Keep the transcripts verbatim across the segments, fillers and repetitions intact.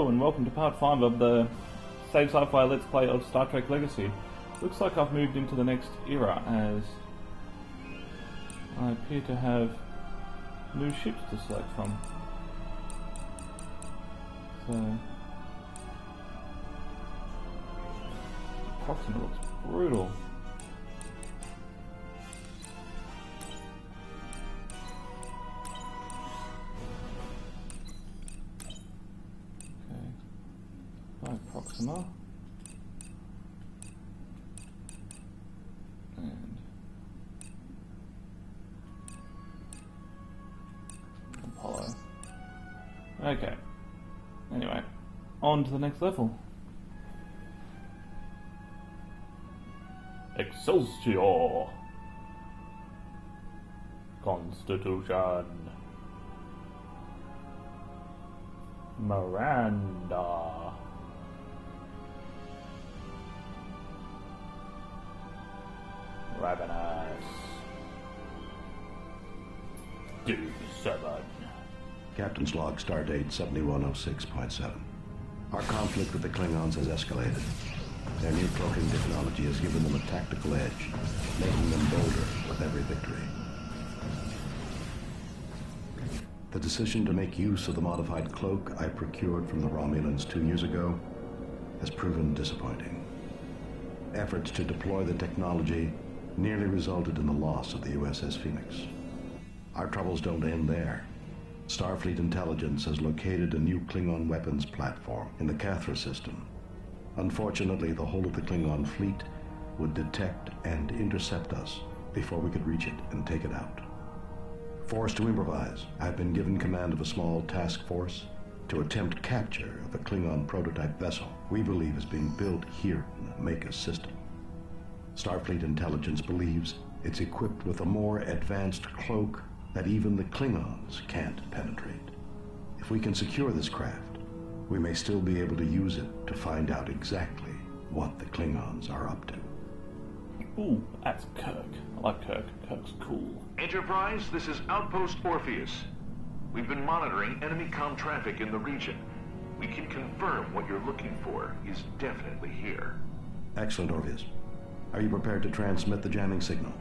and welcome to part five of the Save Sci-Fi Let's Play of Star Trek Legacy. Looks like I've moved into the next era as I appear to have new ships to select from. So, Proxima looks brutal. By Proxima and Apollo. Okay. Anyway, on to the next level. Excelsior! Constitution! Miranda! Ravenous. D seven. Captain's log, stardate seventy-one oh six point seven. Our conflict with the Klingons has escalated. Their new cloaking technology has given them a tactical edge, making them bolder with every victory. The decision to make use of the modified cloak I procured from the Romulans two years ago has proven disappointing. Efforts to deploy the technology nearly resulted in the loss of the U S S Phoenix. Our troubles don't end there. Starfleet intelligence has located a new Klingon weapons platform in the Cathra system. Unfortunately, the whole of the Klingon fleet would detect and intercept us before we could reach it and take it out. Forced to improvise, I've been given command of a small task force to attempt capture of a Klingon prototype vessel we believe is being built here in the Maker system. Starfleet intelligence believes it's equipped with a more advanced cloak that even the Klingons can't penetrate. If we can secure this craft, we may still be able to use it to find out exactly what the Klingons are up to. Ooh, that's Kirk. I like Kirk. Kirk's cool. Enterprise, this is Outpost Orpheus. We've been monitoring enemy comm traffic in the region. We can confirm what you're looking for is definitely here. Excellent, Orpheus. Are you prepared to transmit the jamming signal?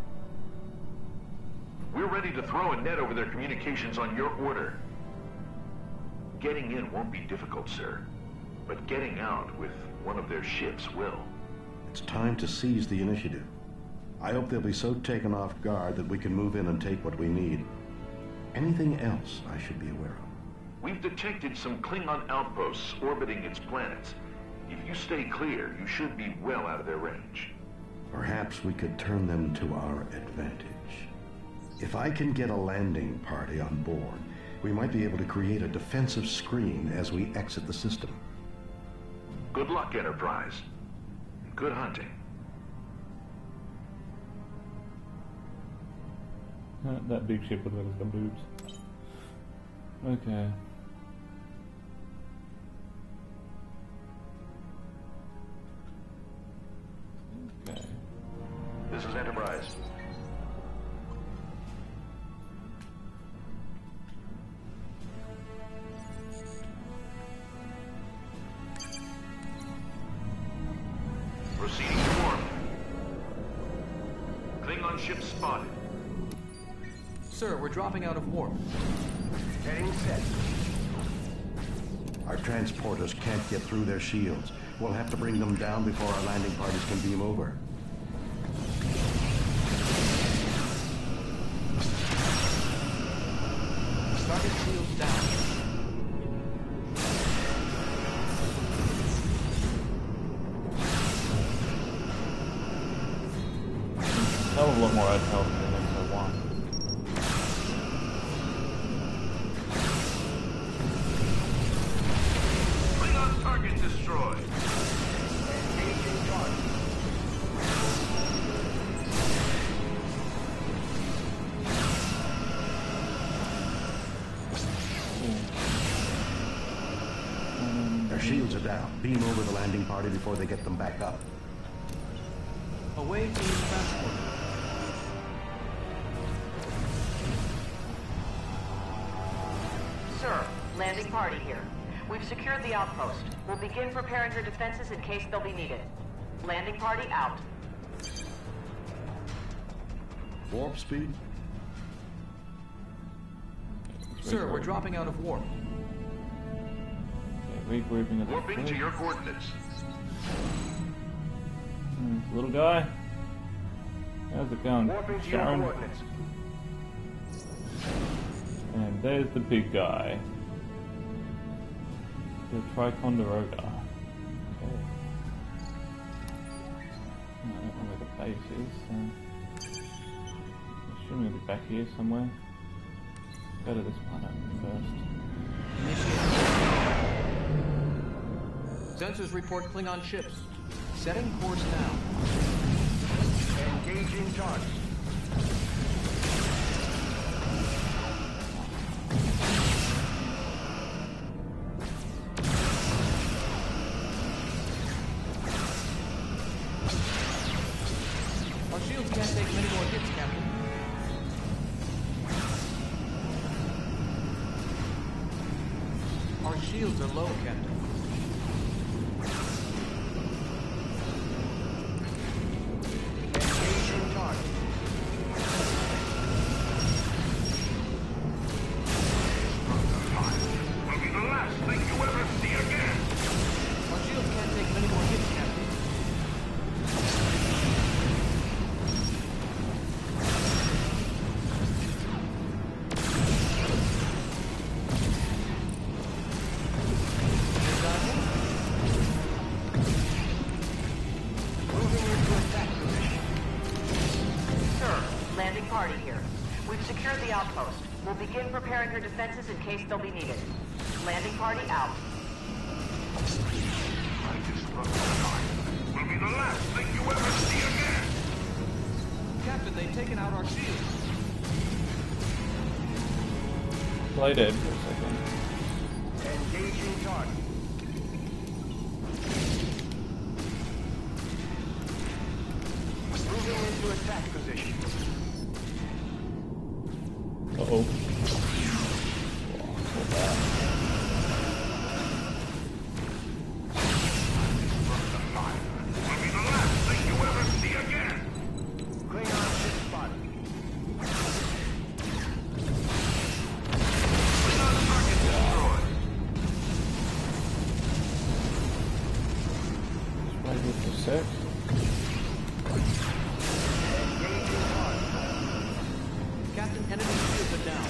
We're ready to throw a net over their communications on your order. Getting in won't be difficult, sir. But getting out with one of their ships will. It's time to seize the initiative. I hope they'll be so taken off guard that we can move in and take what we need. Anything else I should be aware of? We've detected some Klingon outposts orbiting its planets. If you stay clear, you should be well out of their range. Perhaps we could turn them to our advantage. If I can get a landing party on board, we might be able to create a defensive screen as we exit the system. Good luck, Enterprise. Good hunting. Uh, that big ship with the boobs. Okay. Okay. This is Enterprise. Proceeding to warp. Klingon ship spotted. Sir, we're dropping out of warp. Heading set. Our transporters can't get through their shields. We'll have to bring them down before our landing parties can beam over. Started shields down. Hell of a lot more I'd help than episode one. Klingon target destroyed. Engaging target. Their shields are down. Beam over the landing party before they get them back up. Away from the transporter. Sir, landing party here. We've secured the outpost. We'll begin preparing your defenses in case they'll be needed. Landing party out. Warp speed? Sir, we're dropping out of warp. Okay, regrouping at the Warping to fleet. your coordinates. Hmm, little guy. How's it going, Warping to your Sharon? coordinates. And there's the big guy. The Triconderoga. Okay. I don't know where the base is, so... It shouldn't be back here somewhere. Go to this one first. Sensors report Klingon ships. Setting course now. Engaging target. Our shields can't take many more hits, Captain. Our shields are low, Captain. Engaging target. Will be the last thing you ever see again. Our shields can't take many more hits, Captain. Moving into attack position. Sir, landing party here. We've secured the outpost. We'll begin preparing your defenses in case they'll be needed. Landing party out. I disrupt the line. Will be the last thing you ever see again. Captain, they've taken out our shields. Play dead for a second. Engaging target. Moving into attack position. Uh-oh. Will be the last thing you ever see again. Klingon ship spotted. Klingon target destroyed. Just wait here for a sec. Engaging target. Captain, enemy shields are down.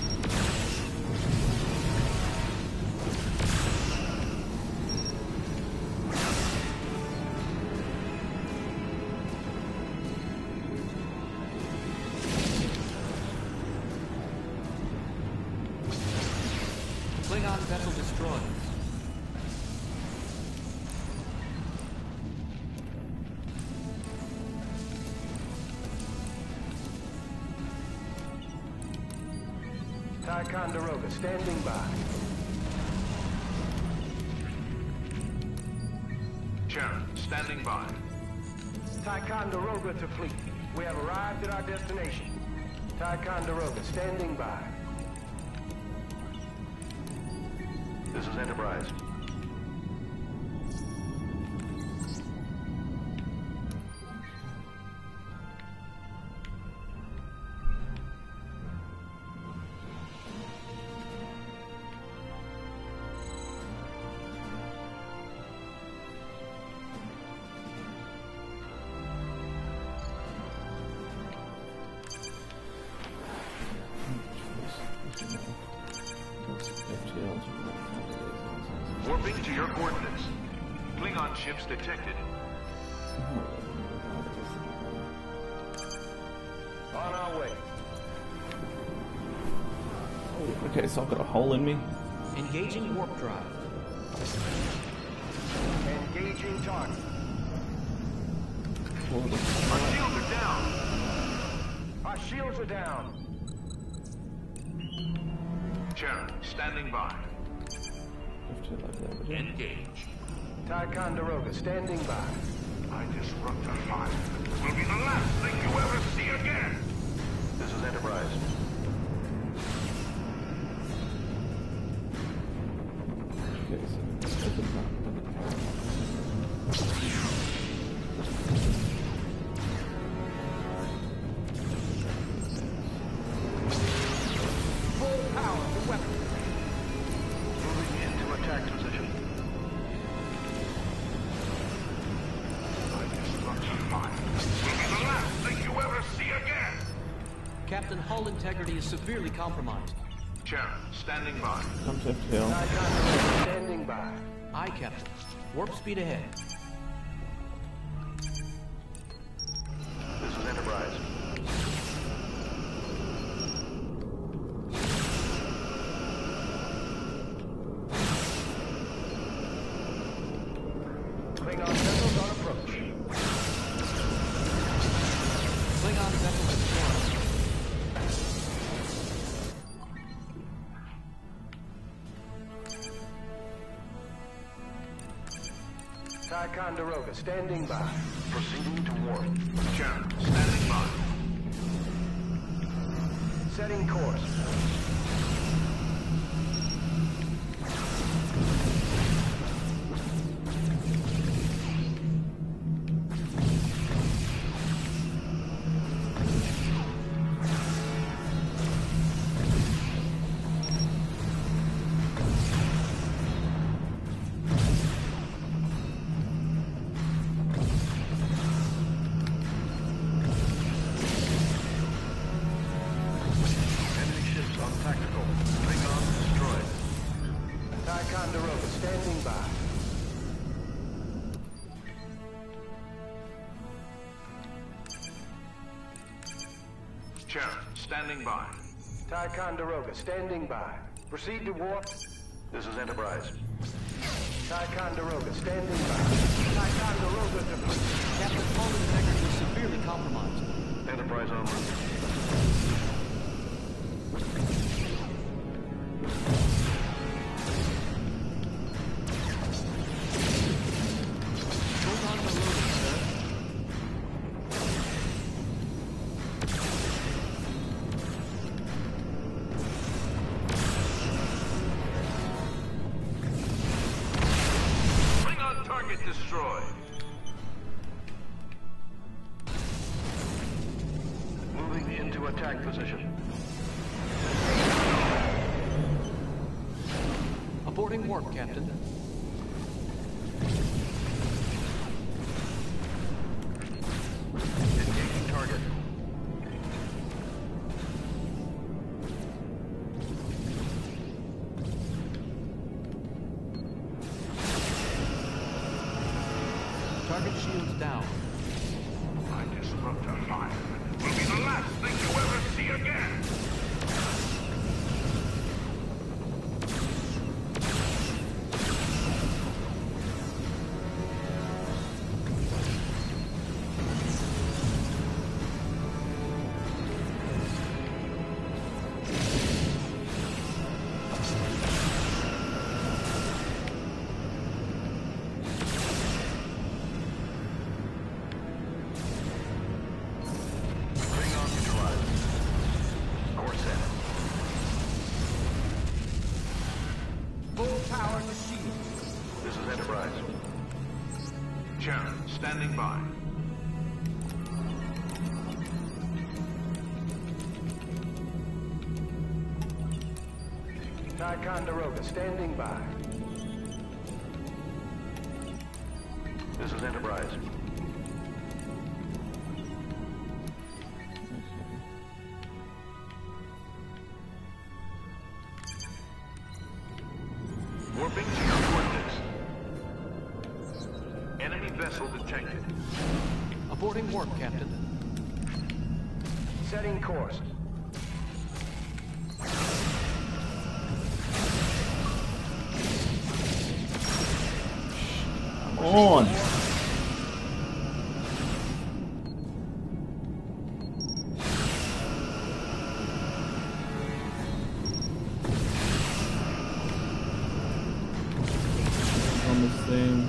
Klingon vessel destroyed. Ticonderoga standing by. Sharon, standing by. Ticonderoga to fleet. We have arrived at our destination. Ticonderoga standing by. This is Enterprise. Warping to your coordinates. Klingon ships detected. On our way. Okay, so I've got a hole in me. Engaging warp drive. Engaging target. Our shields are down. Our shields are down. Sharon, standing by. Engage. Ticonderoga standing by. I disrupt the fire. Will be the last thing you ever see again. This is Enterprise. Okay, Captain, hull integrity is severely compromised. Chairman, standing by. Come to F T L. TIE Condor standing by. Aye, Captain. Warp speed ahead. This is Enterprise. Klingon vessels on approach. Klingon vessel destroyed. TIE Condor standing by. Proceeding to warp. Chairman, standing by. Setting course. Standing by. Chairman, standing by. TIE Condor standing by. Proceed to warp. This is Enterprise. TIE Condor standing by. TIE Condor deployed. Captain, hull integrity is severely compromised. Enterprise en route. Destroyed. Moving into attack position. Aborting warp, Captain. Engaging target. Target shields down. My disruptor fire will be the last thing you ever see again! This is Enterprise. Chairman, standing by. TIE Condor standing by. This is Enterprise. Warping to your coordinates. Enemy vessel detected. Aborting warp, Captain. Setting course. On. On this thing.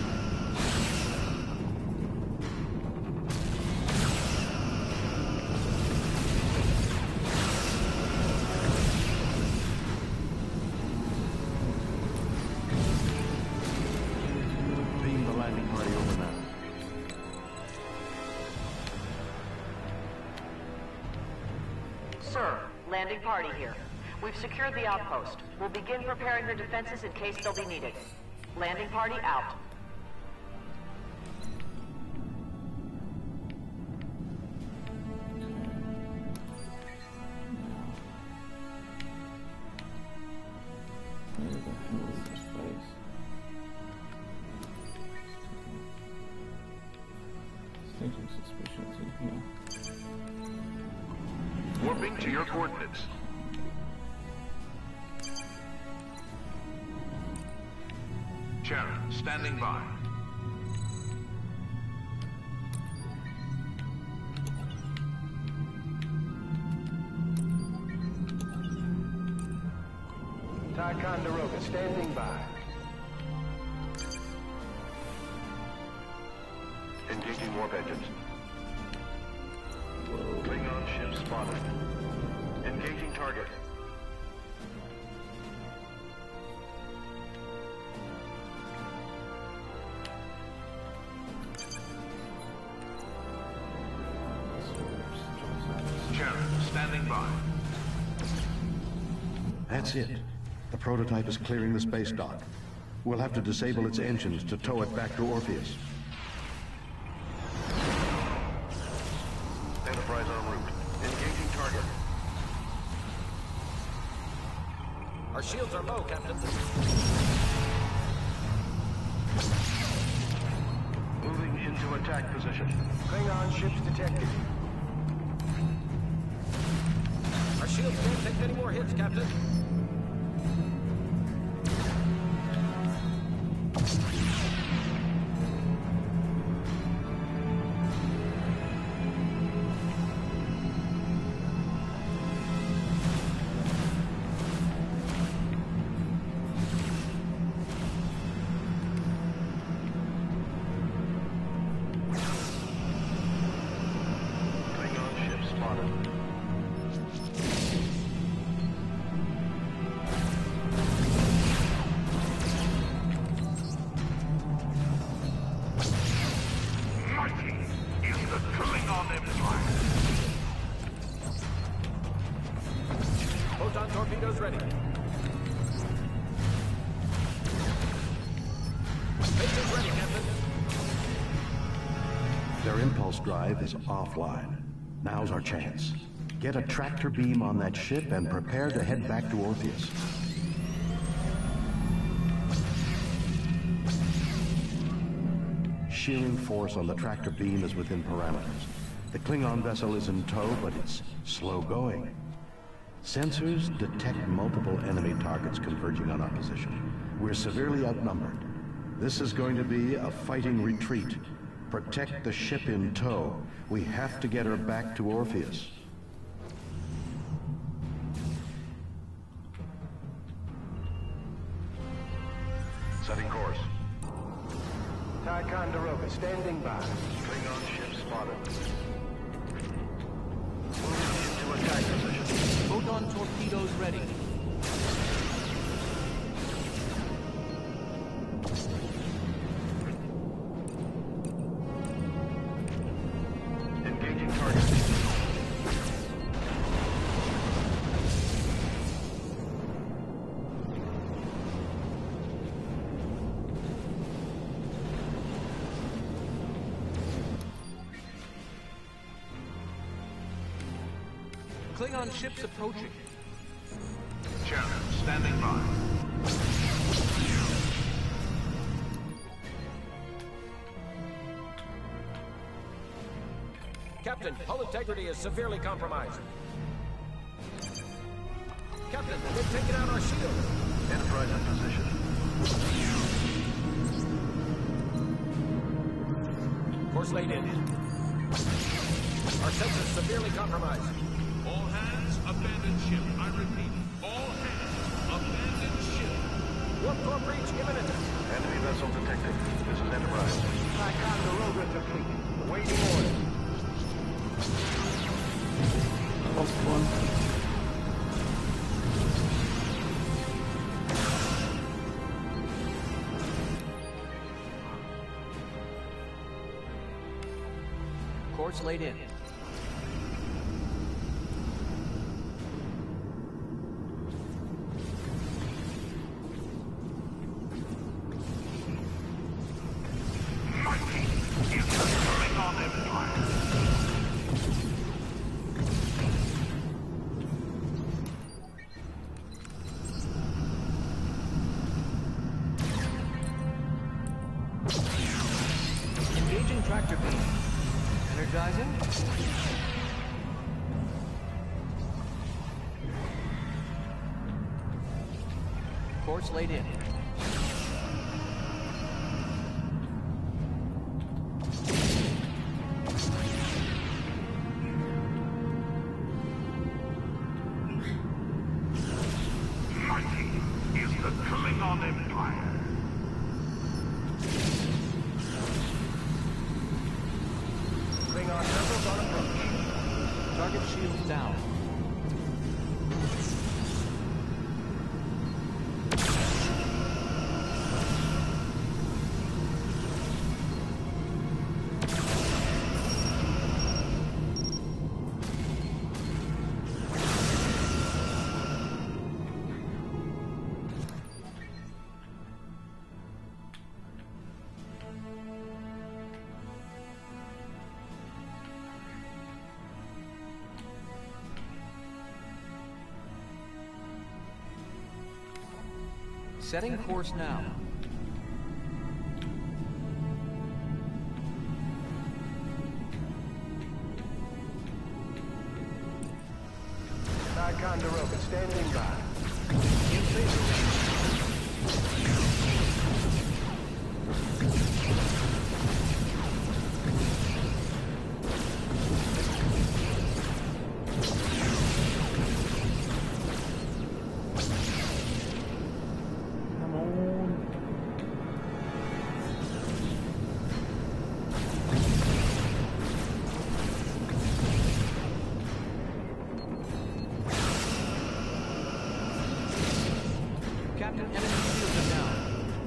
Beam the landing party over now. Sir, landing party here. We've secured the outpost. We'll begin preparing your defenses in case they'll be needed. Landing party out. Warping to your coordinates. Charon, standing by. Ticonderoga, standing by. Engaging warp engines. Klingon ship spotted. Engaging target. Charon, standing by. That's it. The prototype is clearing the space dock. We'll have to disable its engines to tow it back to Orpheus. Enterprise en route. Engaging target. Our shields are low, Captain. Moving into attack position. Klingon ships detected. Our shields can't take any more hits, Captain. Photon torpedoes ready. Phasers ready, Captain. Their impulse drive is offline. Now's our chance. Get a tractor beam on that ship and prepare to head back to Orpheus. Shearing force on the tractor beam is within parameters. The Klingon vessel is in tow, but it's slow going. Sensors detect multiple enemy targets converging on our position. We're severely outnumbered. This is going to be a fighting retreat. Protect the ship in tow. We have to get her back to Orpheus. Setting course. Ticonderoga, standing by. Klingon ship spotted. Moving into attack position. Photon torpedoes ready. Engaging target. Klingon ships approaching. Chairman, standing by. Captain, hull integrity is severely compromised. Captain, they've taken out our shield. Enterprise in position. Course laid in. Our sensors severely compromised. All hands, abandon ship. I repeat, all hands, abandon ship. Warp core breach imminent. Enemy vessel detected. This is Enterprise. Ticonderoga depleted. Waiting orders. Lost one. Course laid in. Engaging tractor beam. Energizing. Course laid in. Mighty is the Klingon Empire. Klingon vessels on approach. Target shields down. Setting course now. Ticonderoga standing by. In phase. Captain, enemy shields are down.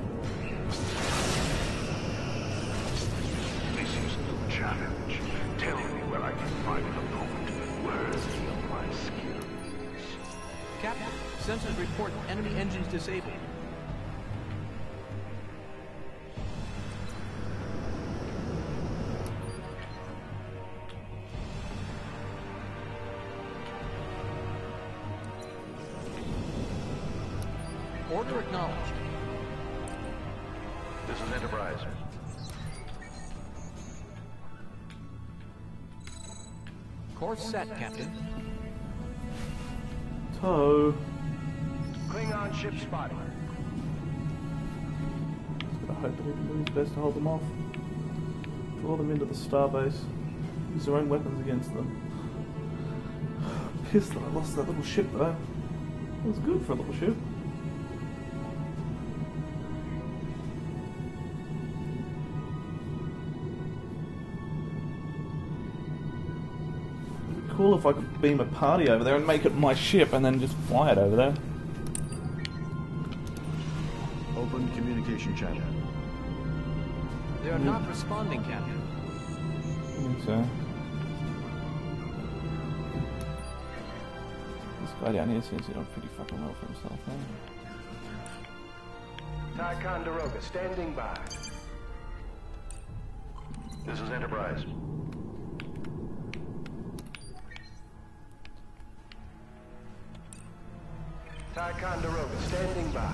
This is no challenge. Tell me where I can find an opponent worthy of my skills. Captain, sensors report enemy engines disabled. Order acknowledged. This is Enterprise. Course set, Captain. Tow. Klingon ship spotted. I hope that he can do his best to hold them off. Draw them into the starbase. Use their own weapons against them. Pissed that I lost that little ship though. It was good for a little ship. It'd be cool if I could beam a party over there and make it my ship and then just fly it over there. Open communication channel. They are not responding, Captain. I think so. This guy down here seems to do pretty fucking well for himself, eh? Ticonderoga standing by. This is Enterprise. Ticonderoga standing by.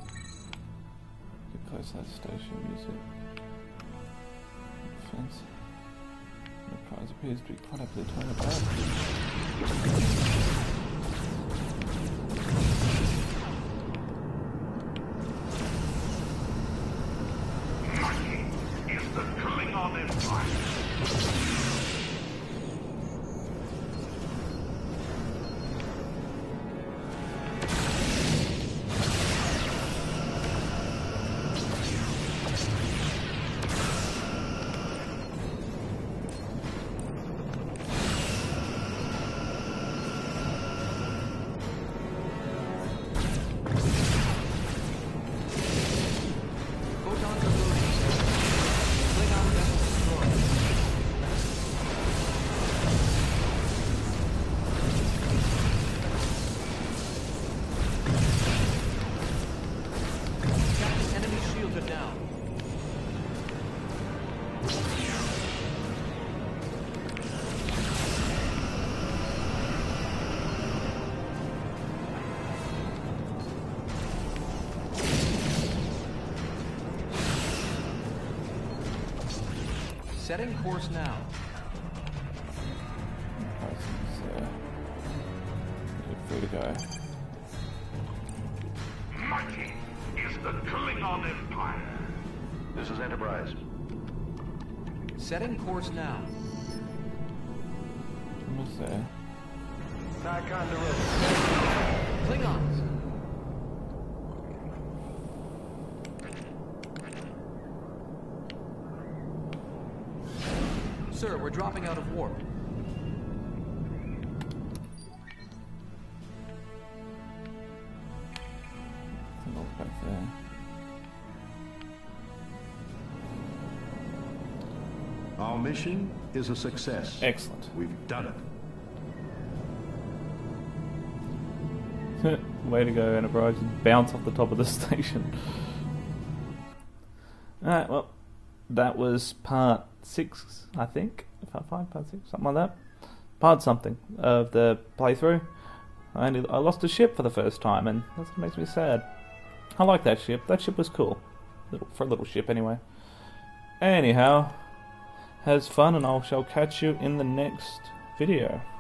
Get close to that station, use it. Defense. Enterprise appears to be quite happily torn apart. Mighty is the Klingon Empire. Setting course now. Get free to go. fighting is the Klingon Empire. This is Enterprise. Setting course now. What's there? Ticonderoga. Klingons. Sir, we're dropping out of warp. Look back there. Our mission is a success. Excellent. We've done it. Way to go, Enterprise. Bounce off the top of the station. Alright, well, that was part six, I think. Part five, part six, something like that. Part something of the playthrough. I, only, I lost a ship for the first time, and that's what makes me sad. I like that ship. That ship was cool. Little, for a little ship, anyway. Anyhow, has fun, and I shall catch you in the next video.